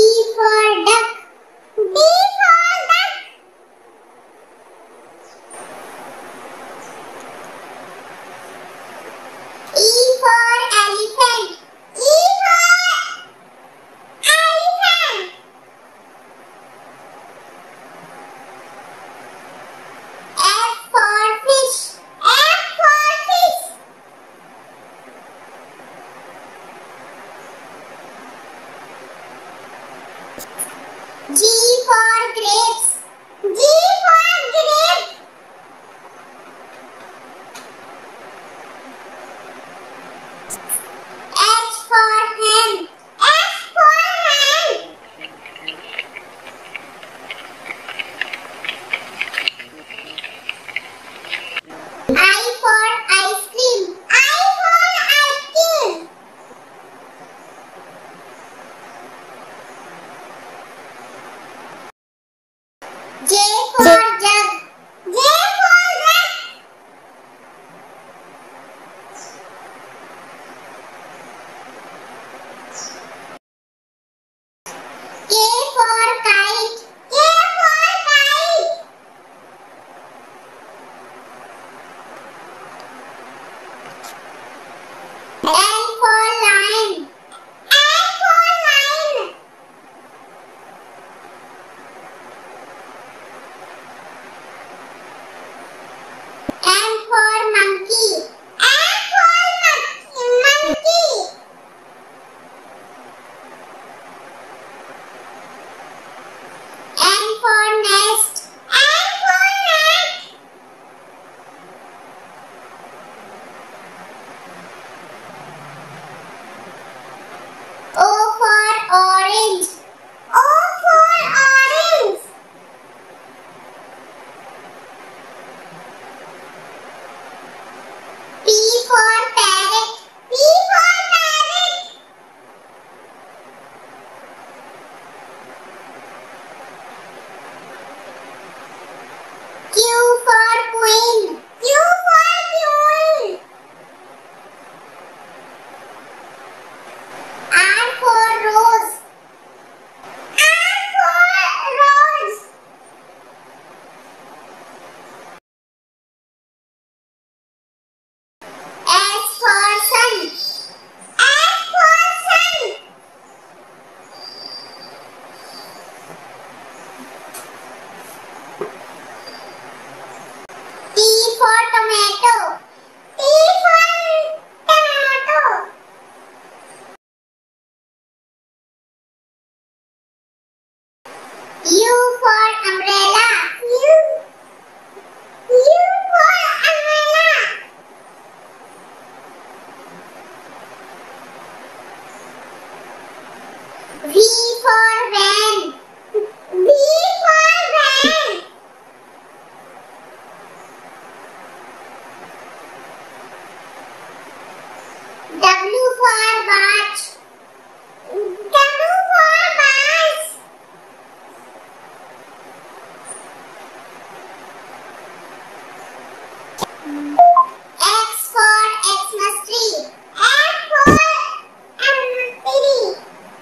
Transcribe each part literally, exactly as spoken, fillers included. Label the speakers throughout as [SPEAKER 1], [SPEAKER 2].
[SPEAKER 1] for duck. D for duck. E for elephant. E for elephant. F for fish. F for fish. G for grapes. G for grape. H for hen. H for hen. I for ice cream. I for ice cream. J for jug. J for jug. K for kite. K for kite. L for lion. L for lion. M for monkey. M for monkey. Monkey. N for nest. N for nest. O for orange. O for orange. P for parrot. P for parrot. Q for queen. Q for queen. R for rose. R for rose. S for sun. S for sun. T for tomato. T for tomato. U for umbrella. U. U for umbrella. V for van. V for van. W for watch. W for watch. X for Xmas tree. X for Xmas tree.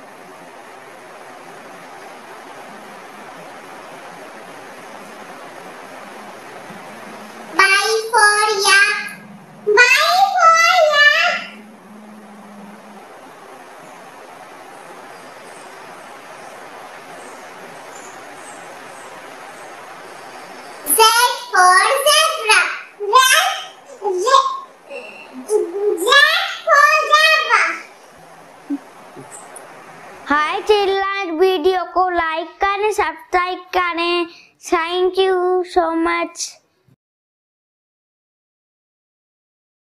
[SPEAKER 1] Y for yak. Y for yak. Z for zebra. Z, Z, Z for zebra.
[SPEAKER 2] Hi children, video को like करें, subscribe करें। Thank you so much.